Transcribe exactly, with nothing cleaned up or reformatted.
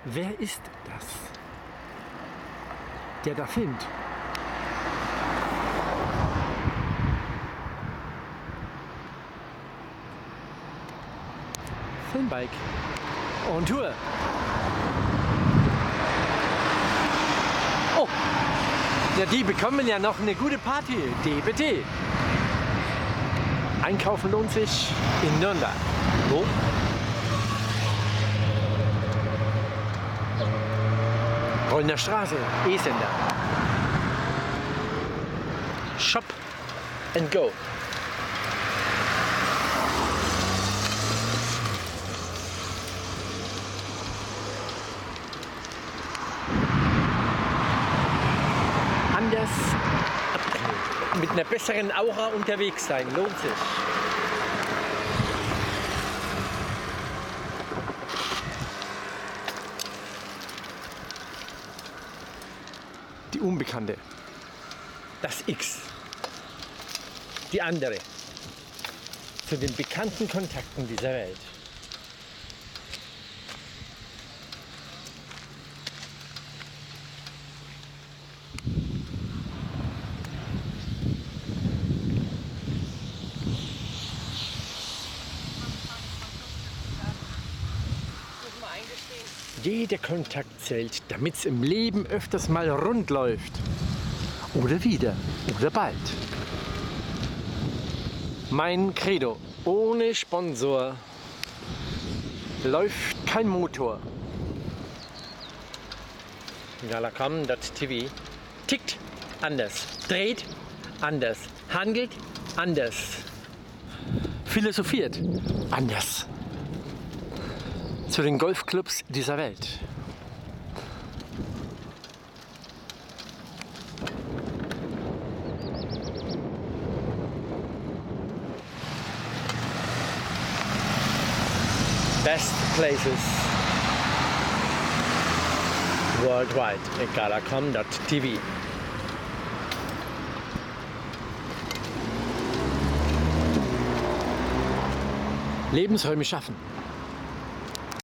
Wer ist das, der da filmt? Filmbike on Tour. Oh, ja, die bekommen ja noch eine gute Party. D B T. Einkaufen lohnt sich in Nürnberg. Wo? Rollner Straße, E-Sender. Shop and go. Anders mit einer besseren Aura unterwegs sein, lohnt sich. Die Unbekannte, das X, die andere, zu den bekannten Kontakten dieser Welt. Jeder Kontakt zählt, damit es im Leben öfters mal rund läuft. Oder wieder. Oder bald. Mein Credo. Ohne Sponsor läuft kein Motor. Galacom Punkt T V tickt anders, dreht anders, handelt anders, philosophiert anders. Zu den Golfclubs dieser Welt. Best places worldwide at Galacom Punkt T V. Lebensräume schaffen.